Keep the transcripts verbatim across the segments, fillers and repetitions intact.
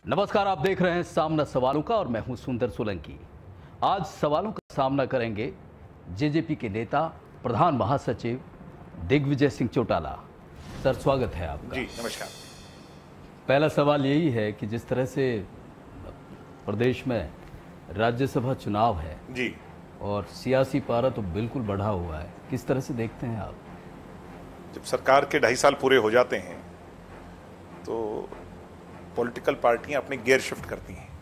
नमस्कार, आप देख रहे हैं सामना सवालों का और मैं हूं सुंदर सोलंकी। आज सवालों का सामना करेंगे जेजेपी के नेता, प्रधान महासचिव दिग्विजय सिंह चौटाला। सर, स्वागत है आपका। जी नमस्कार। पहला सवाल यही है कि जिस तरह से प्रदेश में राज्यसभा चुनाव है जी और सियासी पारा तो बिल्कुल बढ़ा हुआ है, किस तरह से देखते हैं आप? जब सरकार के ढाई साल पूरे हो जाते हैं तो पॉलिटिकल पार्टियां अपने गियर शिफ्ट करती हैं।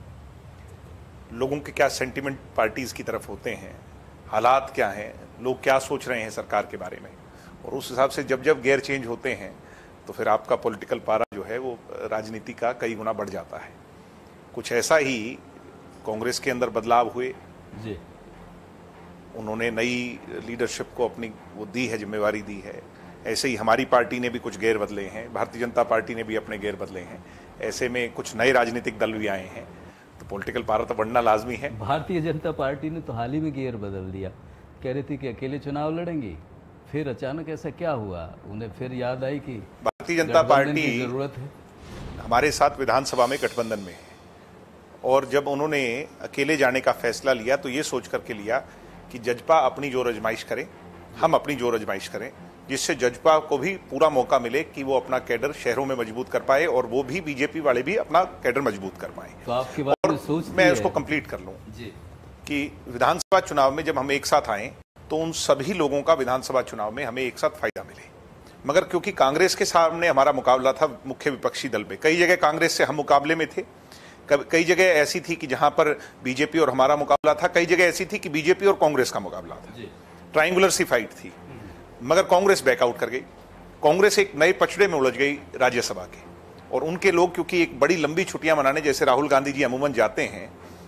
लोगों के क्या सेंटिमेंट पार्टीज की तरफ होते हैं, हालात क्या हैं, लोग क्या सोच रहे हैं सरकार के बारे में, और उस हिसाब से जब जब गियर चेंज होते हैं तो फिर आपका पॉलिटिकल पारा जो है वो राजनीति का कई गुना बढ़ जाता है। कुछ ऐसा ही कांग्रेस के अंदर बदलाव हुए जी। उन्होंने नई लीडरशिप को अपनी वो दी है, जिम्मेवारी दी है। ऐसे ही हमारी पार्टी ने भी कुछ गेयर बदले हैं, भारतीय जनता पार्टी ने भी अपने गेयर बदले हैं। ऐसे में कुछ नए राजनीतिक दल भी आए हैं, तो पॉलिटिकल पारा तो बढ़ना लाजमी है। भारतीय जनता पार्टी ने तो हाल ही में गियर बदल दिया, कह रही थी कि अकेले चुनाव लड़ेंगी, फिर अचानक ऐसा क्या हुआ, उन्हें फिर याद आई कि भारतीय जनता पार्टी की जरूरत है। हमारे साथ विधानसभा में गठबंधन में है, और जब उन्होंने अकेले जाने का फैसला लिया तो ये सोच करके लिया कि जजपा अपनी जोर आजमाइश करे, हम अपनी जोर आजमाइश करें, जिससे जजपा को भी पूरा मौका मिले कि वो अपना कैडर शहरों में मजबूत कर पाए और वो भी बीजेपी वाले भी अपना कैडर मजबूत कर पाए। तो आपकी बात और सोच मैं उसको कंप्लीट कर लूं कि विधानसभा चुनाव में जब हम एक साथ आए तो उन सभी लोगों का विधानसभा चुनाव में हमें एक साथ फायदा मिले। मगर क्योंकि कांग्रेस के सामने हमारा मुकाबला था मुख्य विपक्षी दल पे, कई जगह कांग्रेस से हम मुकाबले में थे, कई जगह ऐसी थी कि जहां पर बीजेपी और हमारा मुकाबला था, कई जगह ऐसी थी कि बीजेपी और कांग्रेस का मुकाबला था, ट्रायंगुलर सी फाइट थी। मगर कांग्रेस बैकआउट कर गई। कांग्रेस एक नए पचड़े में उलझ गई राज्यसभा के, और उनके लोग क्योंकि एक बड़ी लंबी छुट्टियां मनाने, जैसे राहुल गांधी जी अमूमन जाते हैं,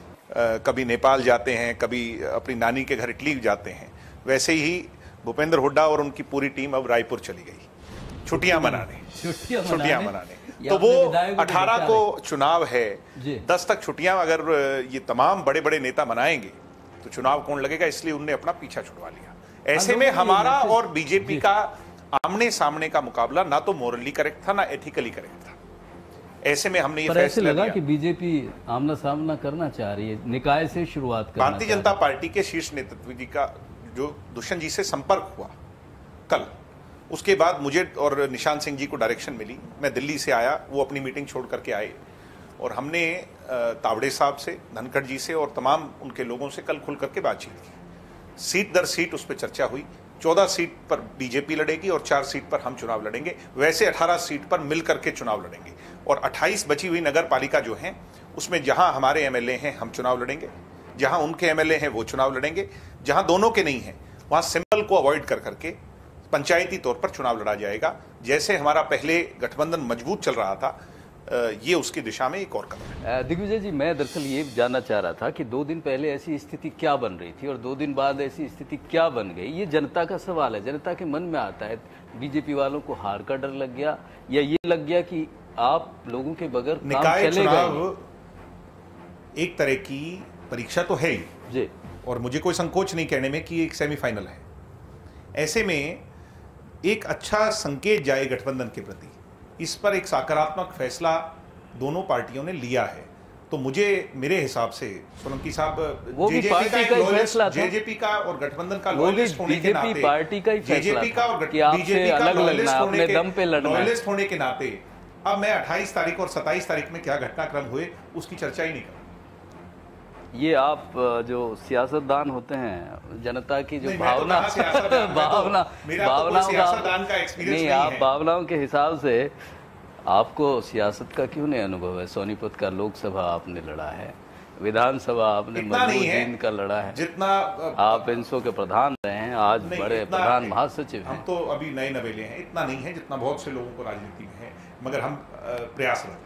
आ, कभी नेपाल जाते हैं, कभी अपनी नानी के घर इटली जाते हैं, वैसे ही भूपेंद्र हुड्डा और उनकी पूरी टीम अब रायपुर चली गई छुट्टियां मनाने छुट्टियां मनाने तो वो अठारह को चुनाव है, दस तक छुट्टियां अगर ये तमाम बड़े बड़े नेता मनाएंगे तो चुनाव कौन लगेगा, इसलिए उनने अपना पीछा छुड़वा लिया। ऐसे में हमारा और बीजेपी का आमने सामने का मुकाबला ना तो मोरली करेक्ट था, ना एथिकली करेक्ट था। ऐसे में हमने ये फैसला लगा कि बीजेपी आमना सामना करना चाह रही है, निकाय से शुरुआत करना। भारतीय जनता पार्टी के शीर्ष नेतृत्व जी का जो दुष्यंत जी से संपर्क हुआ कल, उसके बाद मुझे और निशांत सिंह जी को डायरेक्शन मिली, मैं दिल्ली से आया, वो अपनी मीटिंग छोड़ करके आए, और हमने तावड़े साहब से, धनखड़ जी से और तमाम उनके लोगों से कल खुल करके बातचीत की। सीट दर सीट उस पर चर्चा हुई। चौदह सीट पर बीजेपी लड़ेगी और चार सीट पर हम चुनाव लड़ेंगे। वैसे अठारह सीट पर मिल करके चुनाव लड़ेंगे, और अट्ठाईस बची हुई नगर पालिका जो हैं उसमें जहां हमारे एमएलए हैं हम चुनाव लड़ेंगे, जहां उनके एमएलए हैं वो चुनाव लड़ेंगे, जहां दोनों के नहीं हैं वहां सिंबल को अवॉइड कर करके पंचायती तौर पर चुनाव लड़ा जाएगा। जैसे हमारा पहले गठबंधन मजबूत चल रहा था, ये उसकी दिशा में एक और कदम है। दिग्विजय जी, मैं दरअसल ये जानना चाह रहा था कि दो दिन पहले ऐसी स्थिति क्या बन रही थी और दो दिन बाद ऐसी स्थिति क्या बन गई। ये जनता का सवाल है, जनता के मन में आता है। बीजेपी वालों को हार का डर लग गया, या ये लग गया कि आप लोगों के बगैर निकाय चुनाव एक तरह की परीक्षा तो है ही जी, और मुझे कोई संकोच नहीं कहने में कि एक सेमीफाइनल है। ऐसे में एक अच्छा संकेत जाए गठबंधन के प्रति, इस पर एक सकारात्मक फैसला दोनों पार्टियों ने लिया है। तो मुझे मेरे हिसाब से सोलंकी साहब, जेजेपी का एक फैसला, जेजेपी का और गठबंधन का लॉयलिस्ट होने के नाते, पार्टी का ही जेजेपी का और बीजेपी का लॉयलिस्ट होने के लॉयलिस्ट होने के नाते अब मैं अट्ठाईस तारीख और सत्ताईस तारीख में क्या घटनाक्रम हुए उसकी चर्चा ही नहीं करूँ। ये आप जो सियासतदान होते हैं, जनता की जो भावना भावना भावनाओं का नहीं, आप भावनाओं के हिसाब से आपको सियासत का क्यों नहीं अनुभव है? सोनीपत का लोकसभा आपने लड़ा है, विधानसभा आपने मजबूत का लड़ा है, जितना आप इंसो के प्रधान रहे हैं, आज बड़े प्रधान महासचिव हैं। हम तो अभी नए नवेले हैं, इतना नहीं है जितना बहुत से लोगों को राजनीति में है, मगर हम प्रयासरत हैं।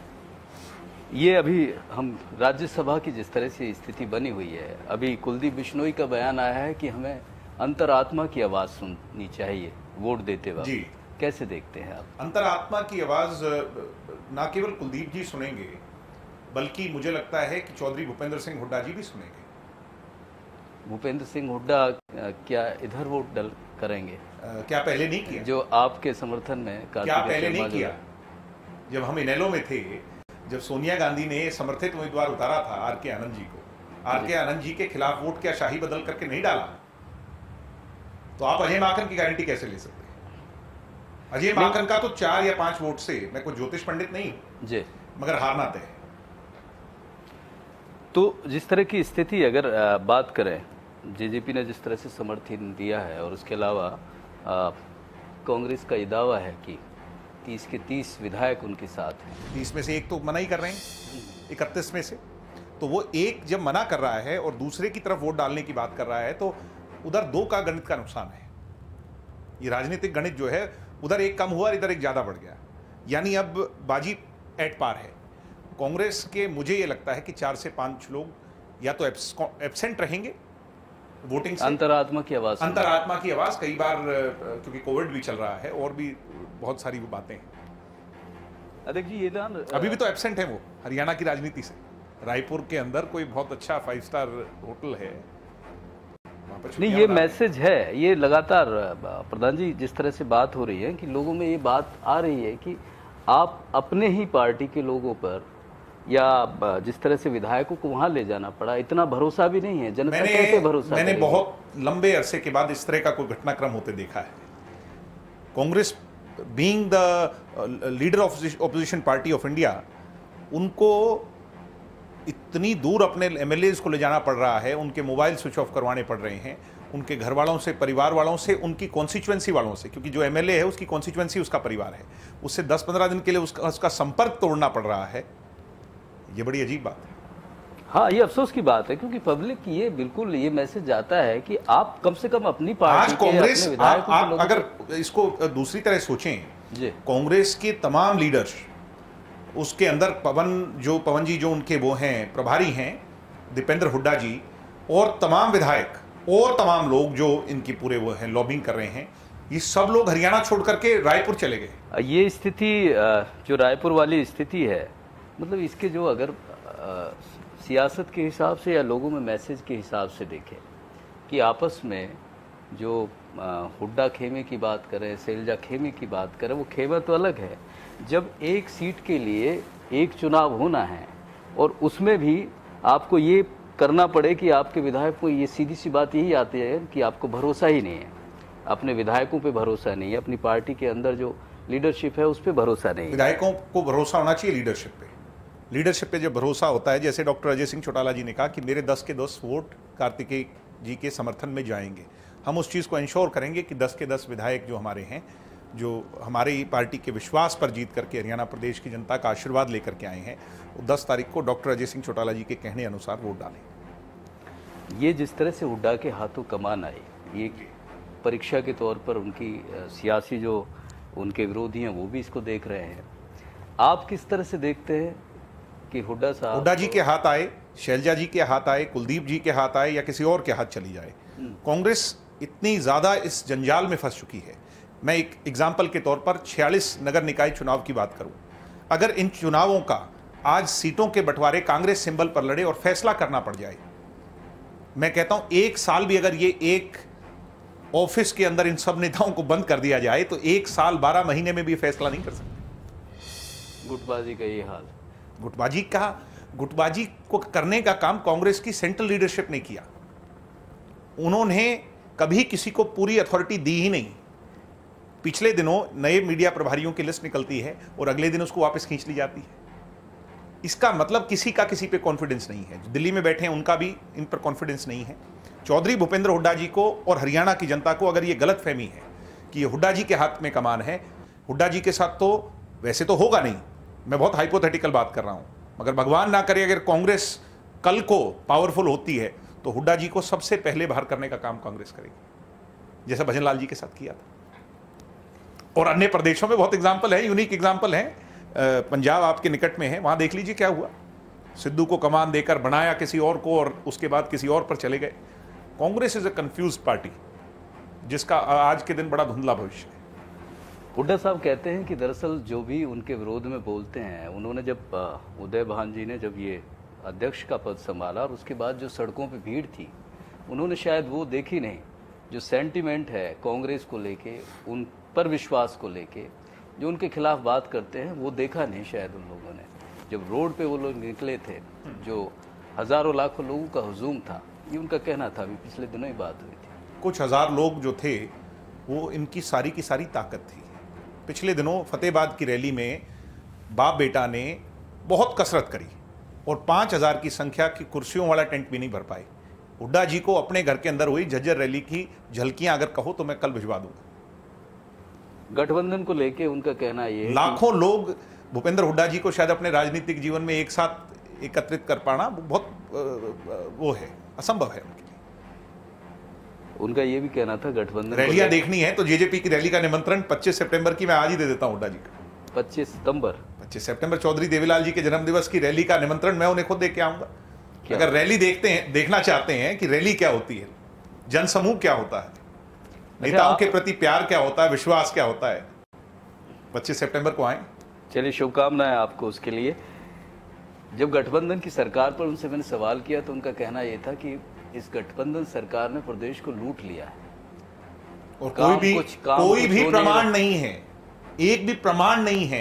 ये अभी हम राज्यसभा की जिस तरह से स्थिति बनी हुई है, अभी कुलदीप बिश्नोई का बयान आया है कि हमें अंतरात्मा की आवाज सुननी चाहिए वोट देते वक्त। जी, कैसे देखते हैं आप? अंतरात्मा की आवाज ना केवल कुलदीप जी सुनेंगे, बल्कि मुझे लगता है कि चौधरी भूपेंद्र सिंह हुड्डा जी भी सुनेंगे। भूपेंद्र सिंह हुड्डा क्या इधर वोट डल करेंगे? आ, क्या पहले नहीं किया? जो आपके समर्थन में क्या पहले नहीं किया? जब हम इनेलो में थे जब सोनिया गांधी ने समर्थित उम्मीदवार उतारा था आर के आनंद जी को, आर के आनंद जी के खिलाफ वोट क्या शाही बदल करके नहीं डाला? तो आप अजय माकन की गारंटी कैसे ले सकते हैं? अजय माकन का तो चार या पांच वोट से, मैं कोई ज्योतिष पंडित नहीं जी, मगर हारना तय है। तो जिस तरह की स्थिति अगर बात करें, जेजेपी ने जिस तरह से समर्थन दिया है और उसके अलावा कांग्रेस का ये दावा है कि तीस के तीस विधायक उनके साथ हैं। तीस में से एक तो मना ही कर रहे हैं, इकतीस में से। तो वो एक जब मना कर रहा है और दूसरे की तरफ वोट डालने की बात कर रहा है, तो उधर दो का गणित का नुकसान है। ये राजनीतिक गणित जो है, उधर एक कम हुआ, इधर एक ज्यादा बढ़ गया, यानी अब बाजी एट पार है। कांग्रेस के मुझे ये लगता है कि चार से पांच लोग या तो एब्सेंट रहेंगे वोटिंग से। अंतरात्मा की आवाज, अंतरात्मा की आवाज कई बार, क्योंकि कोविड भी चल रहा है और भी बहुत सारी वो बातें हैं। अध्यक्ष जी, ये ना अभी भी तो एब्सेंट है वो हरियाणा की राजनीति से। रायपुर के अंदर कोई बहुत अच्छा फाइव स्टार होटल है, नहीं, ये मैसेज है, ये लगातार प्रधान जी जिस तरह से बात हो रही है कि लोगों में ये बात आ रही है कि आप अपने ही पार्टी के लोगों पर या जिस तरह से विधायकों को वहां ले जाना पड़ा, इतना भरोसा भी नहीं है। जनता कैसे भरोसा? मैंने बहुत लंबे अरसे के बाद इस तरह का कोई घटनाक्रम होते देखा है। Congress being the leader of opposition party of India, उनको इतनी दूर अपने एमएलए को ले जाना पड़ रहा है, उनके मोबाइल स्विच ऑफ करवाने पड़ रहे हैं, उनके घर वालों से, परिवार वालों से, उनकी कॉन्स्टिट्यूएंसी वालों से, क्योंकि जो एमएलए है उसकी कॉन्स्टिट्यूएंसी उसका परिवार है, उससे दस पंद्रह दिन के लिए उसका उसका संपर्क तोड़ना पड़ रहा है। ये बड़ी अजीब बात है। हाँ, ये अफसोस की बात है, क्योंकि पब्लिक ये बिल्कुल ये मैसेज जाता है कि आप कम से कम अपनी पार्टी आज कांग्रेस, आप, आप अगर इसको दूसरी तरह सोचें, कांग्रेस के तमाम लीडर्स, उसके अंदर पवन जो पवन जी जो उनके वो हैं प्रभारी हैं, दीपेंद्र हुड्डा जी, और तमाम विधायक और तमाम लोग जो इनकी पूरे वो हैं लॉबिंग कर रहे हैं, ये सब लोग हरियाणा छोड़ करके रायपुर चले गए। ये स्थिति जो रायपुर वाली स्थिति है, मतलब इसके जो अगर आ, सियासत के हिसाब से या लोगों में मैसेज के हिसाब से देखें कि आपस में जो हुड्डा खेमे की बात करें, शैलजा खेमे की बात करें, वो खेमा तो अलग है। जब एक सीट के लिए एक चुनाव होना है और उसमें भी आपको ये करना पड़े कि आपके विधायक को, ये सीधी सी बात यही आती है कि आपको भरोसा ही नहीं है, अपने विधायकों पे भरोसा नहीं है, अपनी पार्टी के अंदर जो लीडरशिप है उस पर भरोसा नहीं है। विधायकों को भरोसा होना चाहिए लीडरशिप पे। लीडरशिप पे जब भरोसा होता है, जैसे डॉक्टर अजय सिंह चौटाला जी ने कहा कि मेरे दस के दस वोट कार्तिकेय जी के समर्थन में जाएंगे, हम उस चीज़ को इंश्योर करेंगे कि दस के दस विधायक जो हमारे हैं, जो हमारे ही पार्टी के विश्वास पर जीत करके हरियाणा प्रदेश की जनता का आशीर्वाद लेकर के आए हैं, वो दस तारीख को डॉक्टर अजय सिंह चौटाला जी के कहने अनुसार वोट डालें। ये जिस तरह से हुड्डा के हाथों कमान आई, ये परीक्षा के तौर पर उनकी सियासी जो उनके विरोधी हैं वो भी इसको देख रहे हैं। आप किस तरह से देखते हैं कि हुड्डा साहब, हुड्डा जी के हाथ आए, शैलजा जी के हाथ आए, कुलदीप जी के हाथ आए या किसी और के हाथ चली जाए, कांग्रेस इतनी ज़्यादा इस जंजाल में फंस चुकी है। मैं एक एग्जाम्पल के तौर पर छियालीस नगर निकाय चुनाव की बात करूं, अगर इन चुनावों का आज सीटों के बंटवारे कांग्रेस सिंबल पर लड़े और फैसला करना पड़ जाए, मैं कहता हूं एक साल भी अगर ये एक ऑफिस के अंदर इन सब नेताओं को बंद कर दिया जाए तो एक साल बारह महीने में भी फैसला नहीं कर सकते। गुटबाजी का ये हाल, गुटबाजी का गुटबाजी को करने का काम कांग्रेस की सेंट्रल लीडरशिप ने किया। उन्होंने कभी किसी को पूरी अथॉरिटी दी ही नहीं। पिछले दिनों नए मीडिया प्रभारियों की लिस्ट निकलती है और अगले दिन उसको वापस खींच ली जाती है। इसका मतलब किसी का किसी पे कॉन्फिडेंस नहीं है। दिल्ली में बैठे हैं उनका भी इन पर कॉन्फिडेंस नहीं है। चौधरी भूपेंद्र हुड्डा जी को और हरियाणा की जनता को अगर ये गलत फहमी है कि ये हुड्डा जी के हाथ में कमान है, हुड्डा जी के साथ तो वैसे तो होगा नहीं, मैं बहुत हाइपोथेटिकल बात कर रहा हूं, मगर भगवान ना करे अगर कांग्रेस कल को पावरफुल होती है तो हुड्डा जी को सबसे पहले बाहर करने का काम कांग्रेस करेगी, जैसा भजन लाल जी के साथ किया था। और अन्य प्रदेशों में बहुत एग्जाम्पल है, यूनिक एग्जाम्पल है। पंजाब आपके निकट में है, वहां देख लीजिए क्या हुआ। सिद्धू को कमान देकर बनाया किसी और को और उसके बाद किसी और पर चले गए। Congress is a confuse party जिसका आज के दिन बड़ा धुंधला भविष्य है। हुड्डा साहब कहते हैं कि दरअसल जो भी उनके विरोध में बोलते हैं, उन्होंने जब उदय भान जी ने जब ये अध्यक्ष का पद संभाला और उसके बाद जो सड़कों पे भीड़ थी, उन्होंने शायद वो देखी नहीं, जो सेंटिमेंट है कांग्रेस को लेके, उन पर विश्वास को लेके, जो उनके खिलाफ बात करते हैं, वो देखा नहीं शायद उन लोगों ने। जब रोड पे वो लोग निकले थे, जो हजारों लाखों लोगों का हुजूम था, ये उनका कहना था। अभी पिछले दिनों ही बात हुई थी। कुछ हजार लोग जो थे वो इनकी सारी की सारी ताकत थी। पिछले दिनों फतेहाबाद की रैली में बाप बेटा ने बहुत कसरत करी और पांच हजार की संख्या की कुर्सियों वाला टेंट भी नहीं भर पाए। हुड्डा जी को अपने घर के अंदर हुई झज्जर रैली की झलकियां अगर कहो तो मैं कल भिजवा दूंगा। गठबंधन को लेके उनका कहना ये, लाखों लोग, भूपेंद्र हुड्डा जी को शायद अपने राजनीतिक जीवन में एक साथ एकत्रित कर पाना बहुत वो है, असंभव है उनके लिए। उनका ये भी कहना था गठबंधन रैलियां देखनी है तो जेजेपी की रैली का निमंत्रण पच्चीस सितंबर की मैं आज ही दे देता हूं हुड्डा जी को। पच्चीस सितंबर पच्चीस सितंबर चौधरी देवीलाल जी के जन्मदिवस की रैली का निमंत्रण मैं उन्हें खुद दे के आऊंगा। अगर रैली देखते हैं, देखना चाहते हैं कि रैली क्या होती है, जनसमूह क्या होता है, नेताओं के प्रति प्यार क्या होता है, विश्वास क्या होता है, पच्चीस सितंबर को आए। चलिए, शुभकामनाएं आपको उसके लिए। जब गठबंधन की सरकार पर उनसे मैंने सवाल किया तो उनका कहना यह था कि इस गठबंधन सरकार ने प्रदेश को लूट लिया है और कोई भी कोई भी प्रमाण नहीं है, एक भी प्रमाण नहीं है।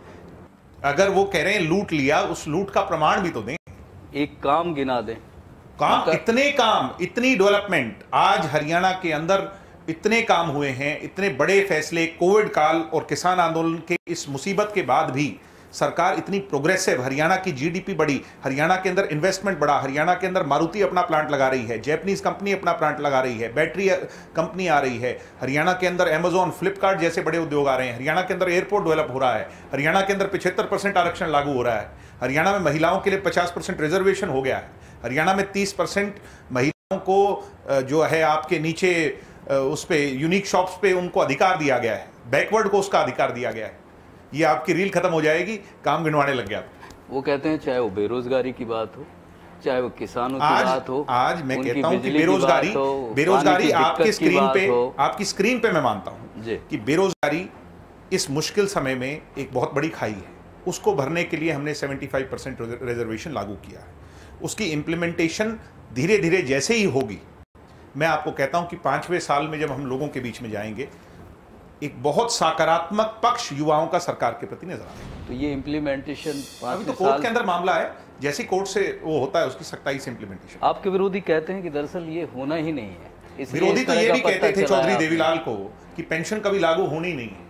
अगर वो कह रहे हैं लूट लिया, उस लूट का प्रमाण भी तो दें, एक काम गिना दें। काम, इतने काम, इतनी डेवलपमेंट आज हरियाणा के अंदर, इतने काम हुए हैं, इतने बड़े फैसले, कोविड काल और किसान आंदोलन के इस मुसीबत के बाद भी सरकार इतनी प्रोग्रेसिव, हरियाणा की जीडीपी बढ़ी, हरियाणा के अंदर इन्वेस्टमेंट बढ़ा, हरियाणा के अंदर मारुति अपना प्लांट लगा रही है, जैपनीज कंपनी अपना प्लांट लगा रही है, बैटरी कंपनी आ रही है, हरियाणा के अंदर अमेजोन, फ्लिपकार्ट जैसे बड़े उद्योग आ रहे हैं, हरियाणा के अंदर एयरपोर्ट डेवलप हो रहा है, हरियाणा के अंदर पिछहत्तर परसेंट आरक्षण लागू हो रहा है, हरियाणा में महिलाओं के लिए पचास परसेंट रिजर्वेशन हो गया है, हरियाणा में तीस परसेंट महिलाओं को जो है आपके नीचे उस पे यूनिक शॉप्स पे उनको अधिकार दिया गया है, बैकवर्ड को उसका अधिकार दिया गया है। ये आपकी रील खत्म हो जाएगी, काम गिनवाने लग गया। वो कहते हैं चाहे वो बेरोजगारी की बात हो, चाहे वो किसानों की आज, बात हो, आज मैं कहता हूं कि बेरोजगारी बेरोजगारी आपके स्क्रीन पे आपकी स्क्रीन पे मैं मानता हूं कि बेरोजगारी इस मुश्किल समय में एक बहुत बड़ी खाई है। उसको भरने के लिए हमने पचहत्तर परसेंट रिजर्वेशन लागू किया है। उसकी इंप्लीमेंटेशन धीरे धीरे जैसे ही होगी, मैं आपको कहता हूं कि पांचवें साल में जब हम लोगों के बीच में जाएंगे, एक बहुत सकारात्मक पक्ष युवाओं का सरकार के प्रति नजर आएगा। तो ये इम्प्लीमेंटेशन अभी तो कोर्ट के अंदर मामला है, जैसी कोर्ट से वो होता है उसकी सख्ताई से इम्प्लीमेंटेशन। आपके विरोधी कहते हैं कि दरअसल ये होना ही नहीं है। विरोधी तो ये भी कहते थे चौधरी देवीलाल को कि पेंशन कभी लागू होनी नहीं है।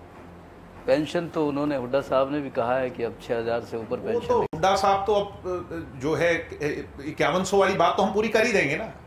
पेंशन तो उन्होंने, हुड्डा साहब ने भी कहा है कि अब छह हजार से ऊपर पेंशन। तो हुड्डा साहब तो अब जो है इक्यावन सौ वाली बात तो हम पूरी कर ही देंगे ना,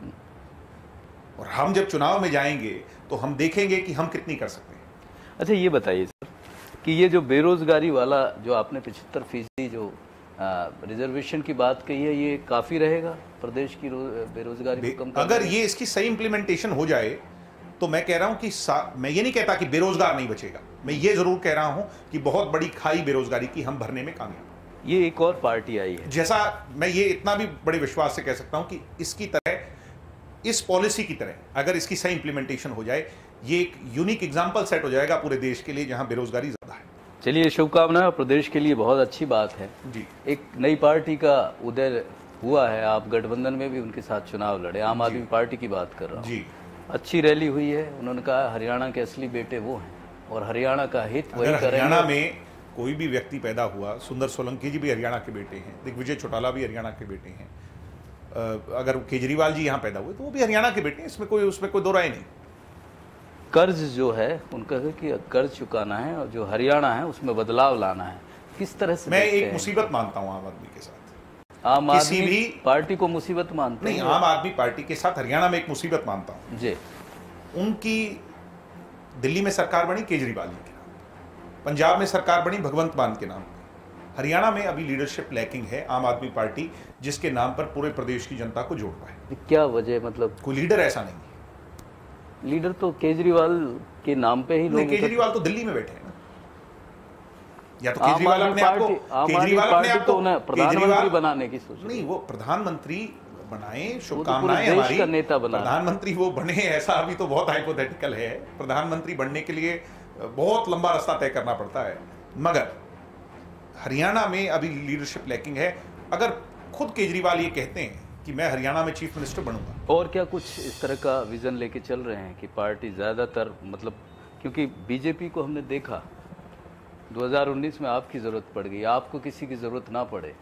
और हम जब चुनाव में जाएंगे तो हम देखेंगे कि हम कितनी कर सकते हैं। अच्छा, ये बताइए सर कि ये जो बेरोजगारी वाला जो आपने पचहत्तर फीसदी जो रिजर्वेशन की बात कही है, ये काफी रहेगा प्रदेश की बेरोजगारी बे, को कम? अगर ये इसकी सही इंप्लीमेंटेशन हो जाए तो मैं कह रहा हूं कि मैं ये नहीं कहता कि बेरोजगार नहीं बचेगा, मैं ये जरूर कह रहा हूं कि बहुत बड़ी खाई बेरोजगारी की हम भरने में कामयाब। ये एक और पार्टी आई है, जैसा मैं ये इतना भी बड़े विश्वास से कह सकता हूं कि इसकी तरह, इस पॉलिसी की तरह अगर इसकी सही इंप्लीमेंटेशन हो जाए, ये एक यूनिक एग्जांपल सेट हो जाएगा पूरे देश के लिए जहां बेरोजगारी ज्यादा है। चलिए, शुभकामनाएं, प्रदेश के लिए बहुत अच्छी बात है जी। एक नई पार्टी का उदय हुआ है, आप गठबंधन में भी उनके साथ चुनाव लड़े, आम आदमी पार्टी की बात कर रहा हूँ जी। अच्छी रैली हुई है, उन्होंने कहा हरियाणा के असली बेटे वो हैं और हरियाणा का हित वही करेंगे। हरियाणा में कोई भी व्यक्ति पैदा हुआ, सुंदर सोलंकी जी भी हरियाणा के बेटे हैं, दिग्विजय चौटाला भी हरियाणा के बेटे हैं, अगर केजरीवाल जी यहाँ पैदा हुए तो वो भी हरियाणा के बेटे हैं, इसमें कोई उसमें कोई दो राय नहीं। कर्ज जो है उनका कि कर्ज चुकाना है और जो हरियाणा है उसमें बदलाव लाना है, किस तरह से? मैं एक मुसीबत मानता हूँ आम आदमी के साथ, आम आदमी भी पार्टी को मुसीबत मानते नहीं, आम आदमी पार्टी के साथ हरियाणा में एक मुसीबत मानता हूँ जी। उनकी दिल्ली में सरकार बनी केजरीवाल जी के नाम, पंजाब में सरकार बनी भगवंत मान के नाम, हरियाणा में अभी लीडरशिप लैकिंग है आम आदमी पार्टी जिसके नाम पर पूरे प्रदेश की जनता को जोड़ पाए। क्या वजह? मतलब कोई लीडर ऐसा नहीं है। लीडर तो केजरीवाल के नाम पे ही लोग, केजरीवाल तो दिल्ली में बैठे हैं ना, या तो केजरीवाल अपने आप को केजरीवाल अपने आप को प्रधानमंत्री बनाने की सोच नहीं, वो प्रधानमंत्री बनाए, शुभकामनाएं हमारी, प्रधानमंत्री वो बने, ऐसा अभी तो बहुत हाइपोथेटिकल है। प्रधानमंत्री बनने के लिए बहुत लंबा रास्ता तय करना पड़ता है, मगर हरियाणा में अभी लीडरशिप लैकिंग है। अगर खुद केजरीवाल ये कहते हैं कि मैं हरियाणा में चीफ मिनिस्टर बनूंगा, और क्या कुछ इस तरह का विजन लेके चल रहे हैं कि पार्टी ज्यादातर, मतलब क्योंकि बीजेपी को हमने देखा दो हज़ार उन्नीस में आपकी जरूरत पड़ गई, आपको किसी की जरूरत ना पड़े।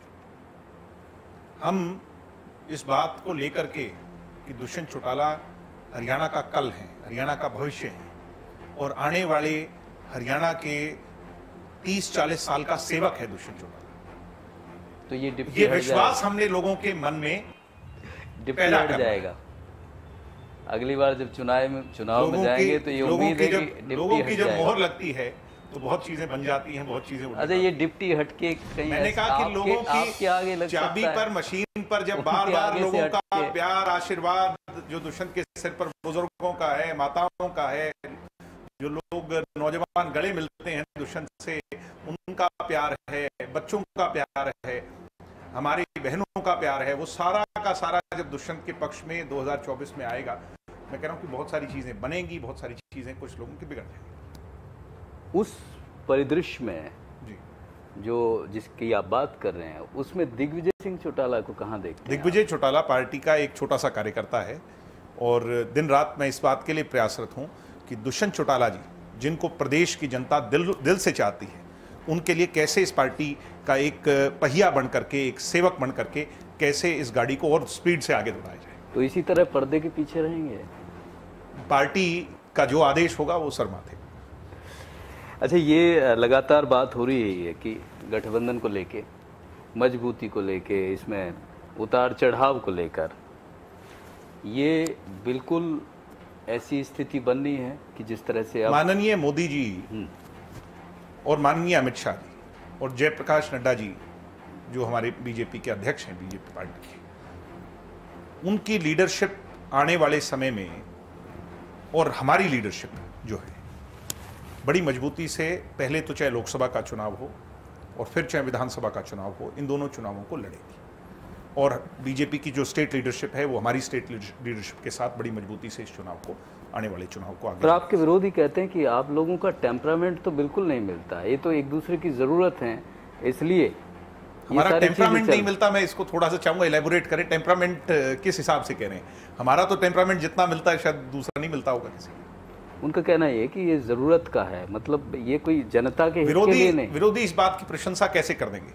हम इस बात को लेकर के कि दुष्यंत चौटाला हरियाणा का कल है, हरियाणा का भविष्य है और आने वाले हरियाणा के तीस चालीस साल का सेवक है दुष्यंत चौटाला। तो ये ये विश्वास हमने लोगों के मन में पैदा हट जाएगा। अगली बार जब चुनाव में चुनाव में जाएंगे तो ये उम्मीद है कि लोगों की जब मोहर लगती है तो बहुत चीजें बन जाती हैं, बहुत चीजें। अच्छा, ये डिप्टी हटके कहीं मैंने कहा कि लोगों की आगे लग चाबी पर, मशीन पर जब बार बार लोगों का प्यार, आशीर्वाद जो दुष्यंत के सिर पर बुजुर्गों का है, माताओं का है, जो लोग नौजवान गले मिलते हैं दुष्यंत से, उनका प्यार है, बच्चों का प्यार है, हमारी बहनों का प्यार है, वो सारा का सारा जब दुष्यंत के पक्ष में दो हज़ार चौबीस में आएगा, मैं कह रहा हूं कि बहुत सारी चीजें बनेंगी, बहुत सारी चीजें कुछ लोगों की बिगड़ जाएंगी। उस परिदृश्य में जी जो जिसकी आप बात कर रहे हैं, उसमें दिग्विजय सिंह चौटाला को कहां देखते हैं? दिग्विजय चौटाला पार्टी का एक छोटा सा कार्यकर्ता है और दिन रात मैं इस बात के लिए प्रयासरत हूं कि दुष्यंत चौटाला जी, जिनको प्रदेश की जनता दिल दिल से चाहती है, उनके लिए कैसे इस पार्टी का एक पहिया बन करके, एक सेवक बन करके कैसे इस गाड़ी को और स्पीड से आगे दौड़ाया जाए। तो इसी तरह पर्दे के पीछे रहेंगे? पार्टी का जो आदेश होगा वो सर माथे। अच्छा, ये लगातार बात हो रही है कि गठबंधन को लेके, मजबूती को लेके, इसमें उतार चढ़ाव को लेकर, ये बिल्कुल ऐसी स्थिति बननी है कि जिस तरह से अब माननीय मोदी जी और माननीय अमित शाह जी और जयप्रकाश नड्डा जी, जो हमारे बीजेपी के अध्यक्ष हैं, बीजेपी पार्टी के, उनकी लीडरशिप आने वाले समय में और हमारी लीडरशिप जो है बड़ी मजबूती से, पहले तो चाहे लोकसभा का चुनाव हो और फिर चाहे विधानसभा का चुनाव हो, इन दोनों चुनावों को लड़ेगी। और बीजेपी की जो स्टेट लीडरशिप है वो हमारी स्टेट लीडरशिप के साथ बड़ी मजबूती से इस चुनाव को, आने वाले चुनाव को आगे। पर आपके विरोधी कहते हैं कि आप लोगों का टेम्परामेंट तो बिल्कुल नहीं मिलता, ये तो एक दूसरे की जरूरत है, इसलिए हमारा टेम्परामेंट नहीं मिलता। मैं इसको थोड़ा सा चाहूंगा इलेबोरेट करें। टेम्परामेंट किस हिसाब से कह रहे हैं? हमारा तो टेम्परामेंट जितना मिलता है शायद दूसरा नहीं मिलता होगा किसी को। उनका कहना है कि ये जरूरत का है, मतलब ये कोई जनता के हित के लिए नहीं। विरोधी इस बात की प्रशंसा कैसे कर देंगे?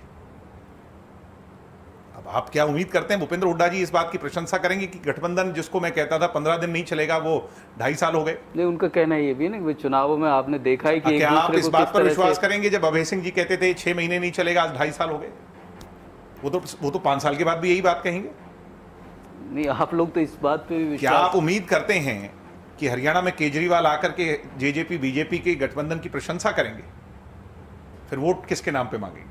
अब आप क्या उम्मीद करते हैं भूपेंद्र हुड्डा जी इस बात की प्रशंसा करेंगे कि गठबंधन जिसको मैं कहता था पंद्रह दिन नहीं चलेगा, वो ढाई साल हो गए? नहीं, उनका कहना ये भी है ना, चुनावों में आपने देखा है कि क्या आप इस बात पर विश्वास करेंगे जब अभय सिंह जी कहते थे छह महीने नहीं चलेगा, आज ढाई साल हो गए? वो तो वो तो पांच साल के बाद भी यही बात कहेंगे। नहीं, आप लोग तो इस बात पे भी विश्वास... क्या आप उम्मीद करते हैं कि हरियाणा में केजरीवाल आकर के जेजेपी बीजेपी के गठबंधन की प्रशंसा करेंगे? फिर वोट किसके नाम पे मांगेंगे?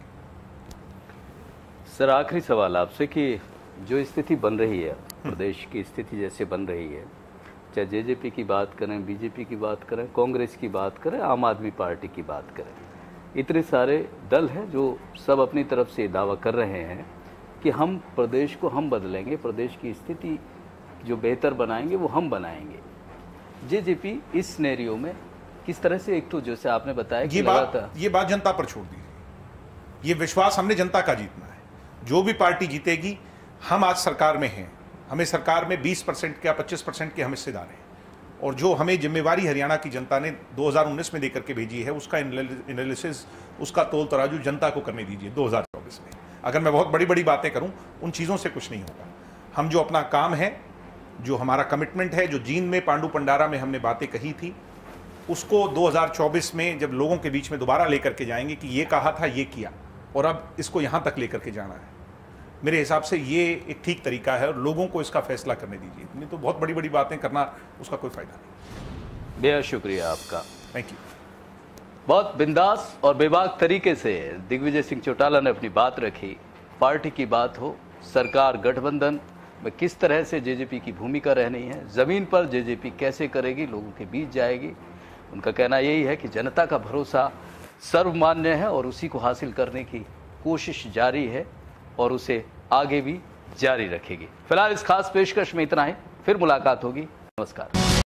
सर, आखिरी सवाल आपसे कि जो स्थिति बन रही है, प्रदेश की स्थिति जैसे बन रही है, चाहे जेजेपी की बात करें, बीजेपी की बात करें, कांग्रेस की बात करें, आम आदमी पार्टी की बात करें, इतने सारे दल हैं जो सब अपनी तरफ से दावा कर रहे हैं कि हम प्रदेश को हम बदलेंगे, प्रदेश की स्थिति जो बेहतर बनाएंगे वो हम बनाएंगे। जेजेपी इस सिनेरियो में किस तरह से, एक तो जैसे आपने बताया कि ये बात ये बात जनता पर छोड़ दीजिए, ये विश्वास हमने जनता का जीतना है। जो भी पार्टी जीतेगी, हम आज सरकार में हैं, हमें सरकार में बीस परसेंट या पच्चीस परसेंट के हम हिस्सेदार हैं, और जो हमें जिम्मेवारी हरियाणा की जनता ने दो हज़ार उन्नीस में देकर के भेजी है, उसका एनालिसिस, उसका तोल तराजू जनता को करने दीजिए दो हज़ार चौबीस में। अगर मैं बहुत बड़ी बड़ी बातें करूं, उन चीज़ों से कुछ नहीं होगा। हम जो अपना काम है, जो हमारा कमिटमेंट है, जो जींद में पांडु पंडारा में हमने बातें कही थी, उसको दो हज़ार चौबीस में जब लोगों के बीच में दोबारा लेकर के जाएंगे कि ये कहा था, ये किया, और अब इसको यहाँ तक लेकर के जाना है। मेरे हिसाब से ये एक ठीक तरीका है और लोगों को इसका फैसला करने दीजिए, नहीं तो बहुत बड़ी बड़ी बातें करना उसका कोई फायदा नहीं। बेहद शुक्रिया आपका, थैंक यू। बहुत बिंदास और बेबाक तरीके से दिग्विजय सिंह चौटाला ने अपनी बात रखी। पार्टी की बात हो, सरकार गठबंधन में किस तरह से जेजेपी की भूमिका रहनी है, ज़मीन पर जेजेपी कैसे करेगी, लोगों के बीच जाएगी, उनका कहना यही है कि जनता का भरोसा सर्वमान्य है और उसी को हासिल करने की कोशिश जारी है और उसे आगे भी जारी रखेगी। फिलहाल इस खास पेशकश में इतना ही, फिर मुलाकात होगी। नमस्कार।